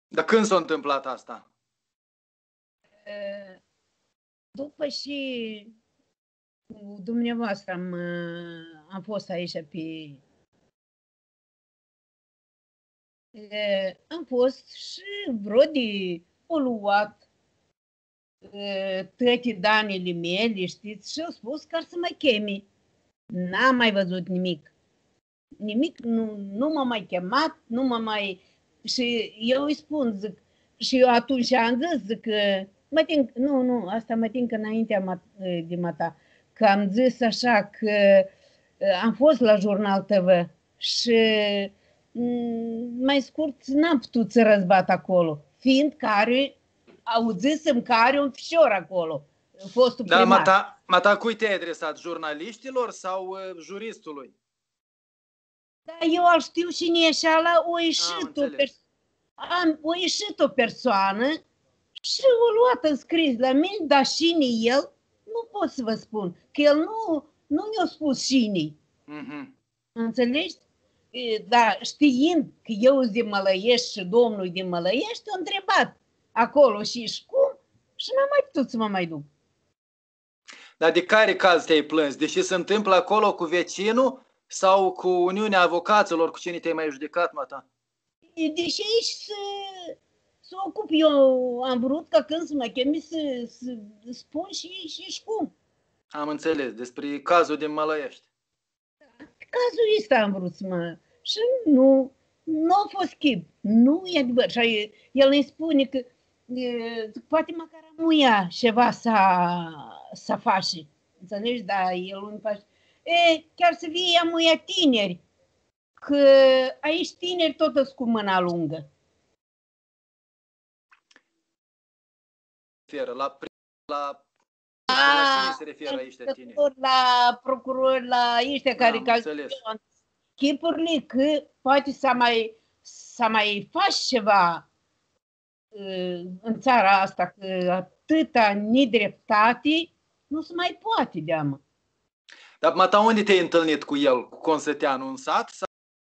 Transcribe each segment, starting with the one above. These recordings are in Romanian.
Dar când s-a întâmplat asta? După și cu dumneavoastră am fost aici am fost și vreo de poluat toate danele mele, știți, și au spus că ar să mă cheme. N-am mai văzut nimic. Nimic, nu m-a mai chemat, nu m-a mai... Și eu îi spun, zic, și eu atunci am zis, că asta mă tin că înaintea de mata, că am zis așa că am fost la Jurnal TV și mai scurt n-am putut să răzbat acolo, fiind care auzisem că are un fișor acolo, fostul primar. Da, mata cui te-ai adresat? Jurnaliștilor sau juristului? Da, eu îl știu și Nieșala, o ieșit o persoană și o luat în scris la mine, dar cine el, nu pot să vă spun, că el nu mi-a spus cine. Înțelegi? Dar știind că eu sunt din Mălăiești și domnul din Mălăiești, a întrebat acolo și cum și n-am mai putut să mă mai duc. Dar de care caz te-ai plâns? Deși se întâmplă acolo cu vecinul sau cu Uniunea Avocaților, cu cine te-ai mai judecat, mata? Deși aici să ocup, eu am vrut ca când să mă chemi să spun și cum. Am înțeles, despre cazul din Mălăiești. Cazul ăsta am vrut să mă... Și nu a fost chip, nu e adevărat. Și el îmi spune că poate măcar amuia ceva să face. Înțelegi? Dar el nu face. Chiar să fie amuia tineri, că aici tineri tot sunt cu mâna lungă. La cine se referă aici de tineri? La procurori, la ăștia care chipurile că poate să mai faci ceva în țara asta, că atâta nedreptate nu se mai poate, deamă. Dar mata, unde te-ai întâlnit cu el, cu Constăteanu, în sat? Sau?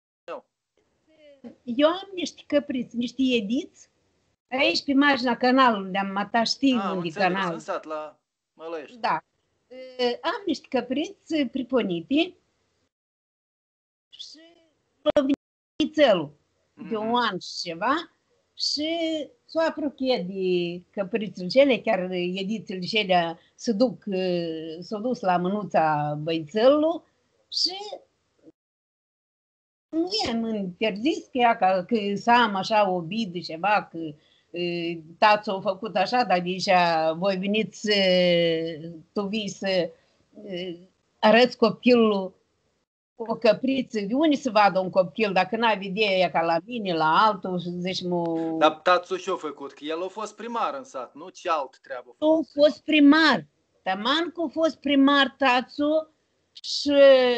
Eu am niște căpriți, niște ediți, aici pe marginea canalului, de-am mata, știu unde canal. În sat, la Mălăiești. Da. Am niște căpriți priponite și lovinițelul de un an și ceva și s-o apropie de căprițele cele, chiar edițele cele s-au dus la mânuța băițelului și nu i-am interzis că să am așa o bidă ceva, că tați a făcut așa, dar deja voi veniți, tu vii să arăți copilul o căpriță, de unde să vadă un copil, dacă n-ai idee ca la mine, la altul, zici mă... Dar tațul ce-a făcut? Că el a fost primar în sat, nu ce alt treabă a făcut? A fost primar, taman că a fost primar tațul și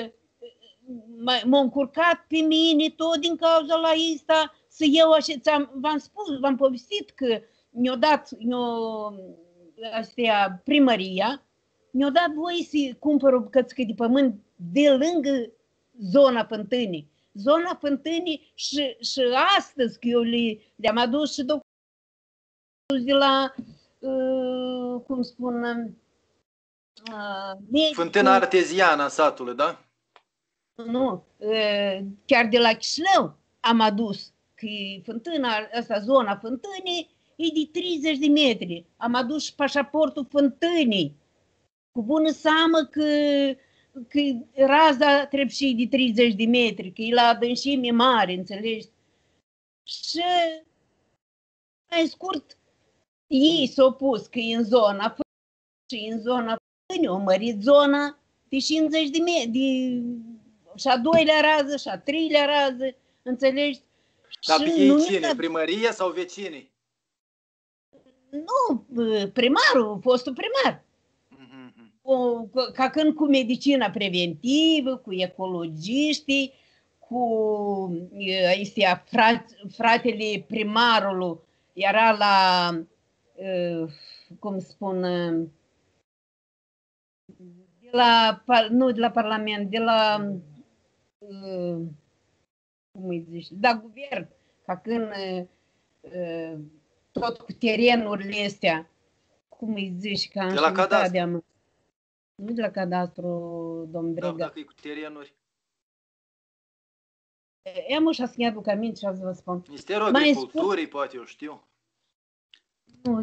m-a încurcat pe mine tot din cauza la asta, să eu așa, v-am spus, v-am povestit că mi-a dat primăria, mi-a dat voie să cumpăr o bucățică de pământ de lângă zona Fântânii. Zona Fântânii și astăzi că eu le-am adus și documentul de la, cum spun, Fântâna arteziană a satului, da? Nu, chiar de la Chișinău am adus, că fântâna asta, zona Fântânii, e de 30 de metri. Am adus și pașaportul Fântânii, cu bună seamă că raza trebuie și de 30 de metri, că e la adâncime mare, înțelegi? Și, mai scurt, ei s-au pus că e în zona Fântânii și în zona Fântânii, au mărit zona de 50 de metri, și a doilea rază, și a treilea rază, înțelegi? Dar pe ei cine? Primăria sau vecinii? Nu, primarul, fostul primar. Ca când cu medicina preventivă, cu ecologiștii, cu fratele primarului, era la, cum spun, de la Parlament, de la, cum îi zici, da, guvern, ca când tot cu terenurile astea, cum îi zici, că am De la cadastru. Nu de la cadastru, domn Da, Brega. dacă e cu terenuri. Am ușa să ne aduc aminte și să vă spun. Ministerul Agriculturii, poate, eu știu. Nu,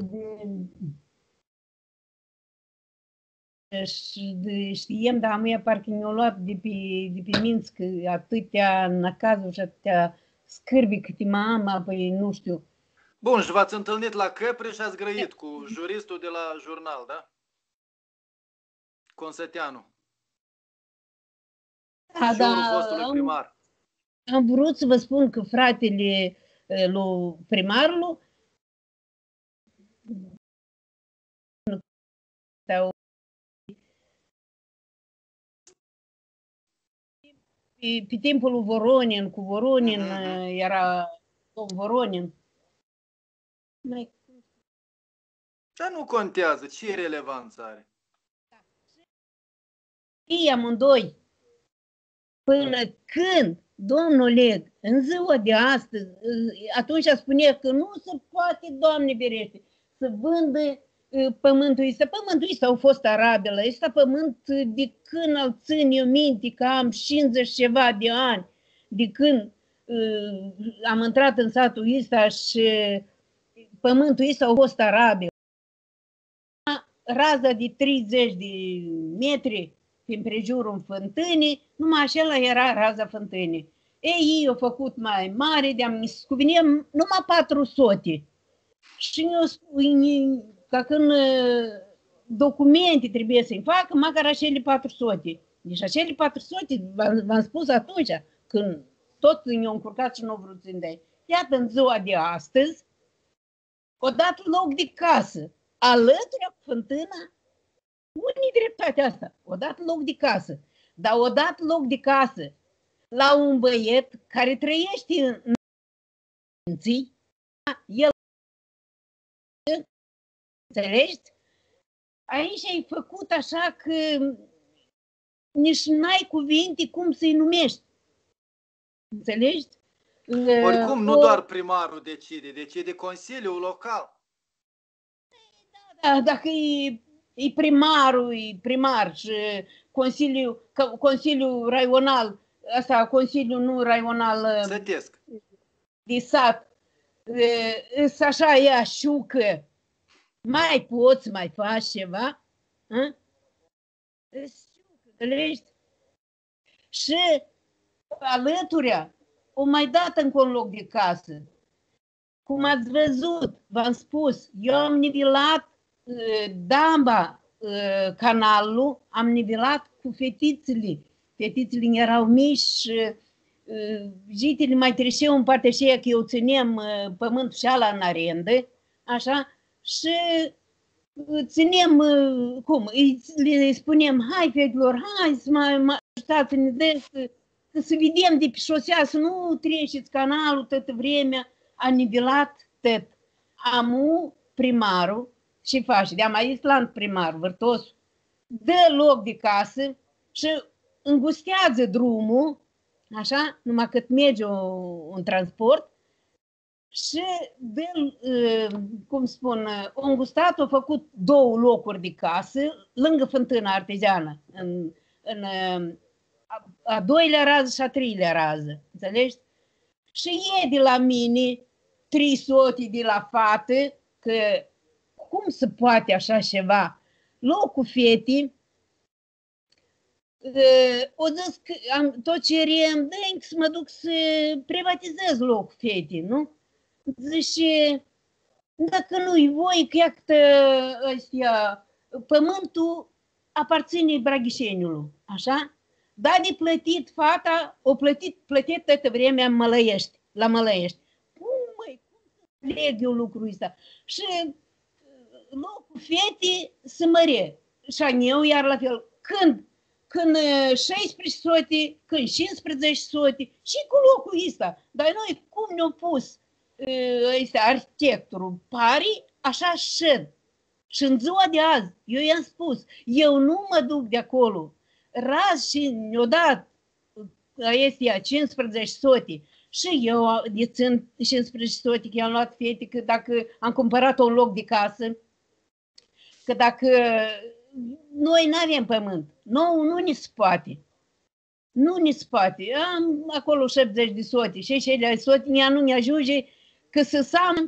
știem, dar amuia parcă ne-au luat de pe minți că atâtea năcazuri și atâtea scârbi câte mă am, apoi nu știu. Bun, și v-ați întâlnit la Căpre și ați grăit cu juristul de la jurnal, da? Consăteanu. Da, fostului primar. Am vrut să vă spun că fratele lui primarului pe timpul lui Voronin, cu Voronin, era domn Voronin. Dar nu contează, ce relevanță are? Ei amândoi, până când domnul Leg, în ziua de astăzi, atunci spunea că nu se poate, Doamne ferește, să vândă pământul ăsta. Pământul ăsta au fost arabele, ăsta pământ de când îl țin eu minte, că am 50 ceva de ani, de când am intrat în satul ăsta și pământul ăsta au fost arabele. Raza de 30 de metri prin prejurul fântânii, numai acela era raza fântânii. Ei au făcut mai mare, de-am scuvine numai 400. Și ca când documente trebuie să-i facă, măcar acele 400. Deci acele 400, v-am spus atunci, când tot ne-au încurcat și nu au vrut să îndai. Iată, în ziua de astăzi, o dat loc de casă, alături cu fântâna. Unde-i dreptatea asta? O dat loc de casă. Dar o dat loc de casă la un băiet care trăiește în ții, el, înțelegi? Aici ai făcut așa că nici n-ai cuvinte cum să-i numești. Înțelegi? Oricum, nu doar primarul decide Consiliul Local. Da, dacă e primarul, e primar și Consiliul Raional, asta, Consiliul nu Raional Sătesc. De sat, așa ea șucă, mai poți mai faci ceva? Înțelegi? Și alăturea o mai dat încă un loc de casă. Cum ați văzut, v-am spus, eu am nivelat damba canalul, am nivelat cu fetițele. Fetițele erau mici și jitele mai treceau în partea aceea că eu țineam pământul și ala în arendă, așa, și ținem, le spunem, hai fetelor, hai să mă ajutați-ne să vedem de pe șosea, să nu treceți canalul toată vremea, a nivelat tot. Amu primarul și face, de-am mai island primar, vârtos, dă loc de casă și îngustează drumul, așa, numai cât merge un transport și dă, cum spun, o îngustat, a făcut 2 locuri de casă lângă fântâna arteziană, în a 2-lea rază și a 3-lea rază, înțelegi? Și e de la mine 300 de la fată, că cum se poate așa ceva? Locul fetii, o zis că tot cerem, dă să mă duc să privatizez locul fetii, nu? Zice, dacă nu-i voi, că iată ăstia, pământul aparține Braghișeniului, așa? Dar de plătit fata, o plătit toată vremea în Mălăiești, la Mălăiești. Cum să leg eu lucrul ăsta? Și locul fetii se măre. Și aneu, iar la fel. Când 1600, când 1500 și cu locul ăsta. Dar noi cum ne-au pus arhitectorul pari, așa șed. Și în ziua de azi, eu i-am spus, eu nu mă duc de acolo. Raz și ne-o dat este 1500 Și eu țin și înspre soții că i-am luat fete, că dacă am cumpărat un loc de casă, că dacă noi nu avem pământ, nu ne se poate. Nu ne se poate. Am acolo 70 de soții și cele soții nu ne ajunge că să sam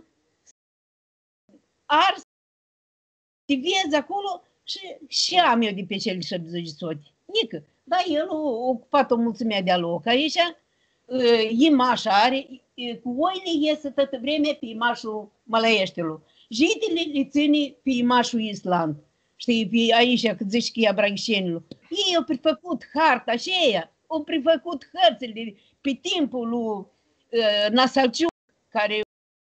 ars, tivez acolo și am eu de pe cele 70 de soții. Nică. Dar el a ocupat o mulțime de loc aici, imașa are, cu oile iese toată vremea pe imașul Mălăieștilor. Jitele le ține pe imașul Island. Știi, pe aici, cât zici că e Abrangșenilor. Ei au prefăcut harta și aia, au prefăcut hărțile pe timpul lui Nasalciuc, care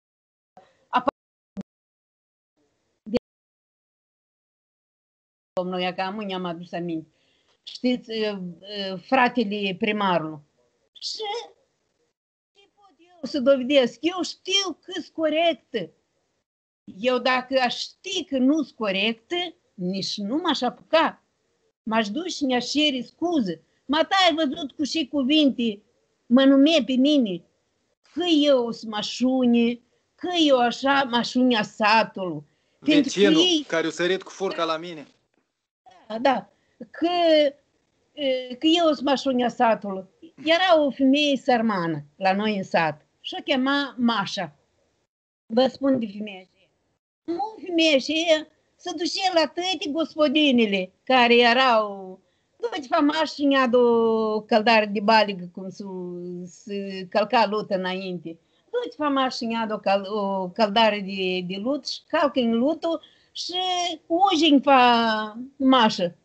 domnul, că mâine am adus aminte. Știți, fratele primarului. Și ce pot eu să dovedesc? Eu știu că-s corectă. Eu dacă aș ști că nu-s corectă, nici nu m-aș apuca. M-aș duce și mi-aș cere scuze. Mata ai văzut cu și cuvinte, mă nume pe mine, că eu sunt mașune, că eu așa mașunea satului. Vecinul care a sărit cu furca la mine. Da, că eu sunt mașunea satului. Era o femeie sărmană la noi în sat și o chema Mașa. Vă spun de femeia aceea. Nu femeia aceea se ducea la toate gospodinele care erau. Deci famași și ne-a o căldare de baligă cum se călca lută înainte. Deci famași și ne-a o căldare de lut și calcă în lutul și uji fa Mașă.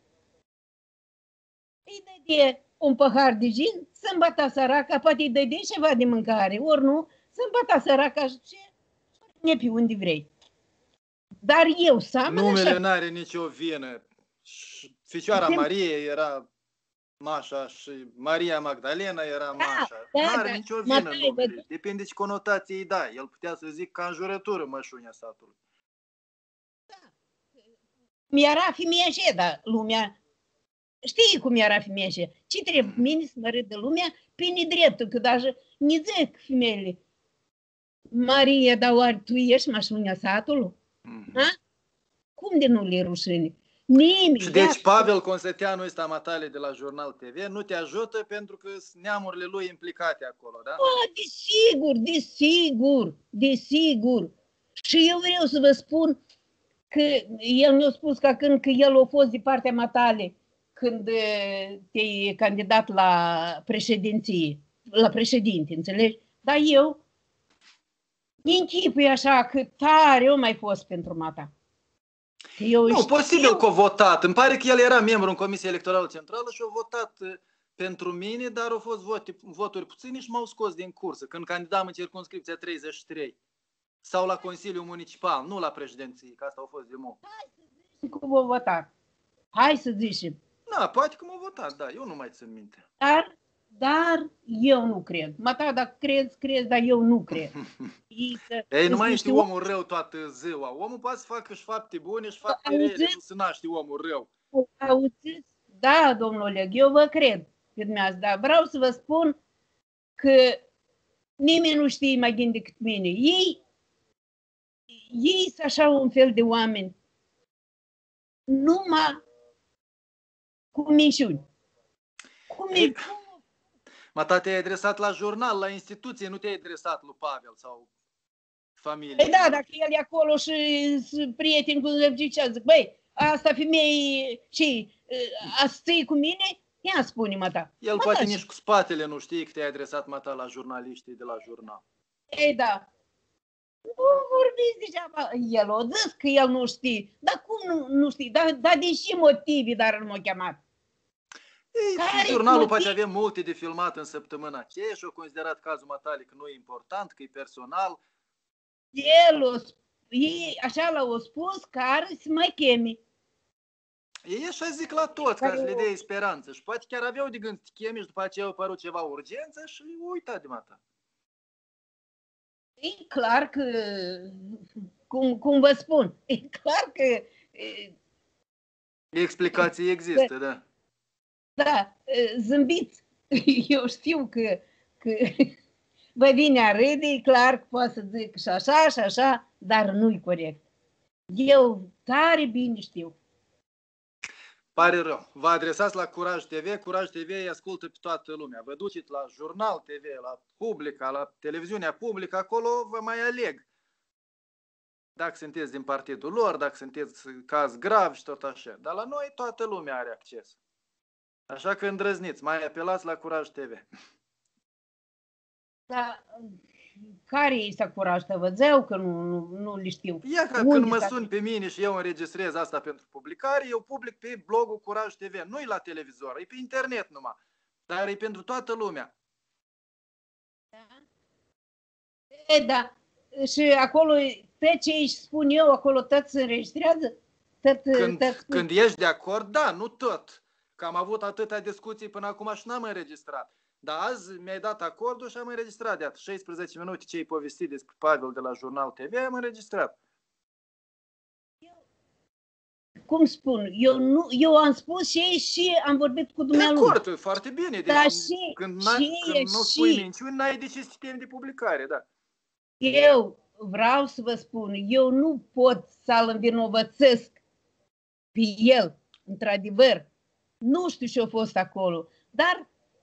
Îi dădea un pahar de gin, să îmbata săraca, poate îi dădea ceva de mâncare, ori nu, să îmbata săraca și ce? Ne pe unde vrei. Dar eu seamănă numele n-are nicio vină. Ficioara Marie era Mașa și Maria Magdalena era Mașa. N-are nicio vină numele. Depinde ce conotație îi dai. El putea să zic ca înjurătură mășunea satului. Da. Mi-era femeia aceea, dar lumea... Știi cum era femeia aceea? Ce trebuie mine să mă râdă lumea pe nedreptul, că даже ne zic femeile. Maria, dar oare tu ești mașunea satului? Cum de nu le rușine? Nimeni. Și deci Pavel Constăteanu ăsta matale de la Jurnal TV nu te ajută pentru că sunt neamurile lui implicate acolo, da? Desigur. Și eu vreau să vă spun că el mi-a spus că când că el a fost de partea matale când te-ai candidat la președinție, la președinte, înțelegi? Dar eu închipui așa că tare eu mai fost pentru mata. Nu, posibil că a votat. Îmi pare că el era membru în Comisia Electorală Centrală și a votat pentru mine, dar au fost voturi puține și m-au scos din cursă când candidam în circumscripția 33 sau la Consiliul Municipal, nu la președinție, că asta a fost de mult. Hai să zicem cum a votat. Hai să zicem. Da, poate că m-a votat, da, eu nu mai țin minte. Dar eu nu cred. Mata, dacă crezi, dar eu nu cred. Ei, nu mai ești omul rău toată ziua. Omul poate să facă și fapte bune și fapte rele, nu se naște omul rău. Auziți? Da, domnul Oleg, eu vă cred. Dar vreau să vă spun că nimeni nu știe mai bine decât mine. Ei sunt așa un fel de oameni numai cu minciuni. Mata, te-ai adresat la jurnal, la instituție, nu te-ai adresat lui Pavel sau familie. Da, dacă el e acolo și prieten cu zicea, zic, băi, asta femeie, ce, asta cu mine? Ia spune, mata. El poate nici cu spatele nu știe că te-ai adresat, mata, la jurnaliștii de la jurnal. Ei, da. Nu vorbiți degeaba. El o zis că el nu știe. Dar cum nu știe? Dar de ce motive, dar nu m-a chemat? Jurnalul poate avea multe de filmat în săptămâna aceea și au considerat cazul matale că nu e important, că e personal. Ei așa l-au spus, care să mai chemi. Ei așa zic la toți, ca să le dea speranță. Și poate chiar aveau de gând să chemi și după aceea au apărut ceva urgență și uita de mata. E clar că, cum vă spun, e clar că... Explicații există, da. Da, zâmbiți. Eu știu că vă vine a râde, e clar că poate să zic și așa, dar nu-i corect. Eu tare bine știu. Pare rău. Vă adresați la Curaj TV. Curaj TV îi ascultă pe toată lumea. Vă duceți la Jurnal TV, la Publica, la televiziunea publică, acolo vă mai aleg. Dacă sunteți din partidul lor, dacă sunteți caz grav și tot așa. Dar la noi toată lumea are acces. Așa că îndrăzniți, mai apelați la Curaj TV. Dar care este Curaj TV? Zău că nu le știu. Ia că când mă suni pe mine și eu înregistrez asta pentru publicare, eu public pe blogul Curaj TV. Nu-i la televizor, e pe internet numai. Dar e pentru toată lumea. Da. E, da. Și acolo, tot ce își spun eu, acolo tot se înregistrează? Când ești de acord, da, nu tot. Că am avut atâtea discuții până acum și n-am înregistrat. Dar azi mi-ai dat acordul și am înregistrat de atât. 16 minute ce ai povestit despre Pavel de la Jurnal TV, am înregistrat. Cum spun, eu am spus și am vorbit cu dumnealui. De acord, foarte bine. Deci, când nu spui minciuni, n-ai de ce să te temi de publicare, da. Eu vreau să vă spun, eu nu pot să-l învinovățesc pe el, într-adevăr. Nu știu ce a fost acolo, dar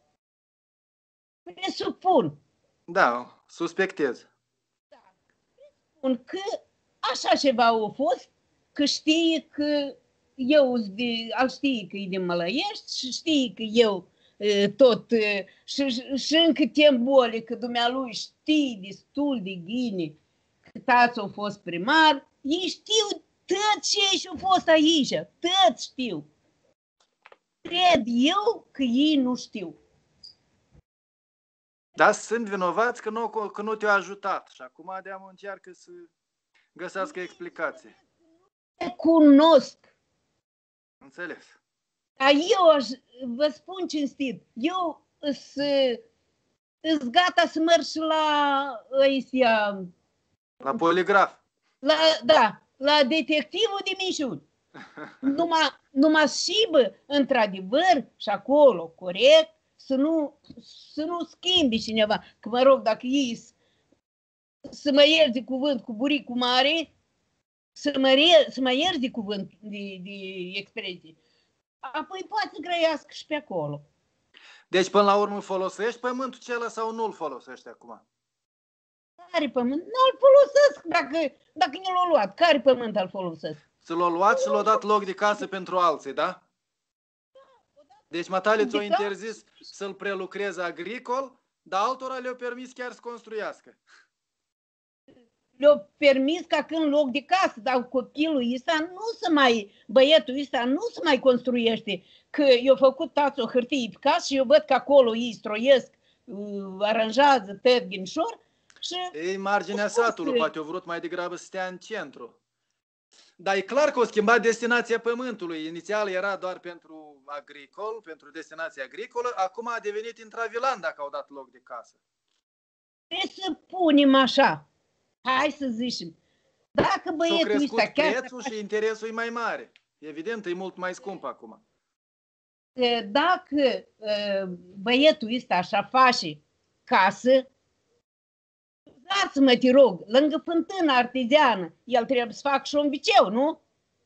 presupun. Da, suspectez. Da, presupun că așa ceva a fost, că știe că eu, al știe că e din Mălăiești și știe că eu tot, și încă timp boli, că dumnealui știe destul de bine că tați a fost primar, ei știu tot ce și-a fost aici, tot știu. Cred eu că ei nu știu. Dar sunt vinovați că nu te-au ajutat și acum de-am încearcă să găsească explicație. Cunosc. Înțeles. Dar eu vă spun cinstit, eu sunt gata să merg și la poligraf. La detectivul de minciuni. Numai și, într-adevăr, și acolo, corect, să nu schimbi cineva. Că mă rog, dacă ei să mă ierzi cuvânt cu buricul mare, să mă ierzi cuvânt de expresie, apoi poate să grăiască și pe acolo. Deci, până la urmă, folosești pământul acela sau nu-l folosești acum? Care pământ? Nu-l folosesc dacă nu l-a luat. Care pământ îl folosesc? Să l-a luat și l-a dat loc de casă pentru alții, da? Deci matale ți-o interzis să-l prelucreze agricol, dar altora le-au permis chiar să construiască. Le-au permis ca când loc de casă, dar copilul ăsta băietul ăsta nu se mai construiește. Că i-a făcut tați o hârtie pe casă și eu văd că acolo ei stroiesc, aranjează tot ghinșor. Ei, marginea satului, poate au vrut mai degrabă să stea în centru. Dar e clar că au schimbat destinația pământului. Inițial era doar pentru agricol, pentru destinația agricolă, acum a devenit intravilan dacă au dat loc de casă. Trebuie să punem așa. Hai să zicem. Dacă băietul ăsta chiar... prețul și interesul e mai mare. Evident, e mult mai scump acum. Dacă băietul ăsta așa face casă, dați-mă, te rog, lângă fântână arteziană, el trebuie să facă și un viceu, nu?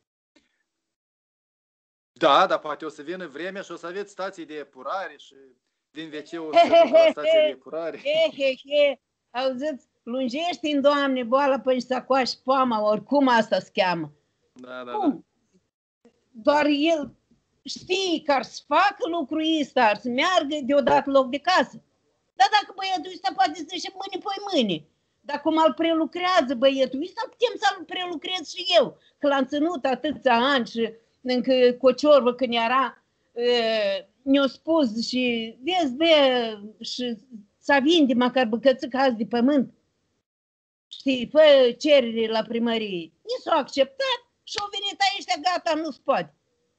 Da, dar poate o să vină vremea și o să aveți stații de epurare și din wc-uri să duc la stații de epurare. Auziți, lungește-mi, Doamne, boala până să coași poama, oricum asta se cheamă. Da. Doar el știe că ar să facă lucrul ăsta, ar să meargă deodată loc de casă. Dar dacă băiatul ăsta poate să zice mâine, dar cum îl prelucrează băietul ăsta, putem să-l prelucrez și eu. Că l-am ținut atâția ani și încă Cociorbă când era, ne-a spus și vezi, și să vinde măcar bucățica azi de pământ. Știi, fă cerere la primărie. Ni s-a acceptat și au venit aici, gata, nu se poate.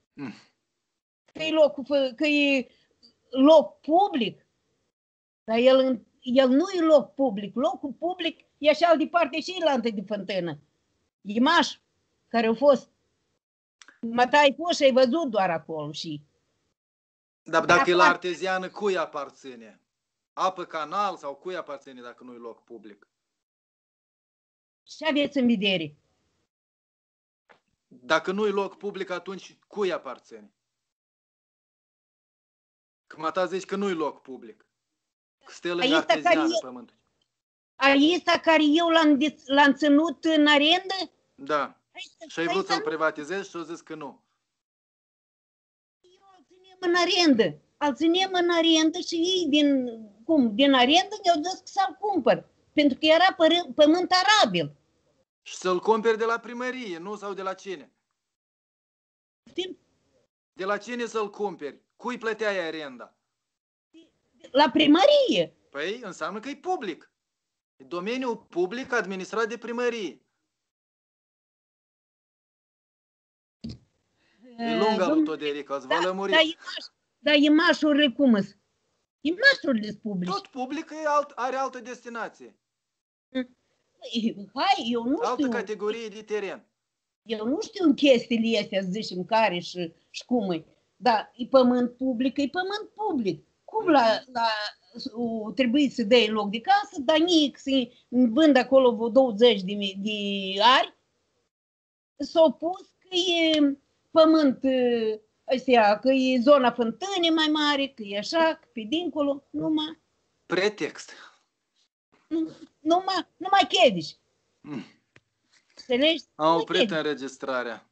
Că e loc public. Dar el nu e loc public. Locul public e așa de parte și la întâi de fântână. Imaș, care au fost. Măta ai fost și ai văzut doar acolo și... Dar dacă e la arteziană, cui aparține? apă canal sau cui aparține dacă nu-i loc public? Ce aveți în vedere? Dacă nu-i loc public, atunci cui aparține? Că mata zici că nu-i loc public. Că stă lângă arteziană pământul. Aici care eu l-am ținut în arendă? Da. Și ai vrut să-l privatizezi și au zis că nu. Eu îl ținem în arendă. Îl ținem în arendă și ei din arendă ne-au zis că să-l cumpăr. Pentru că era pământ arabil. Și să-l cumperi de la primărie, nu? Sau de la cine? De la cine să-l cumperi? Cui plăteai arenda? La primărie. Păi înseamnă că e public. E domeniul public administrat de primărie. E lungă lui Toderica, îți va lămuri. Dar imașurile cum sunt? Imașurile sunt publice. Tot public are altă destinație. Hai, eu nu știu. Altă categorie de teren. Eu nu știu în chestiile astea, să zicem, care și cum e. Dar e pământ public, e pământ public. Cum trebuie să dai loc de casă, dar nici să vând acolo vreo 20 de ari, s-au pus că e pământ ăstea, că e zona fântânii mai mare, că e așa, că pe dincolo, numai... Pretext. Numai chedici. Înțelegi? Am oprit înregistrarea.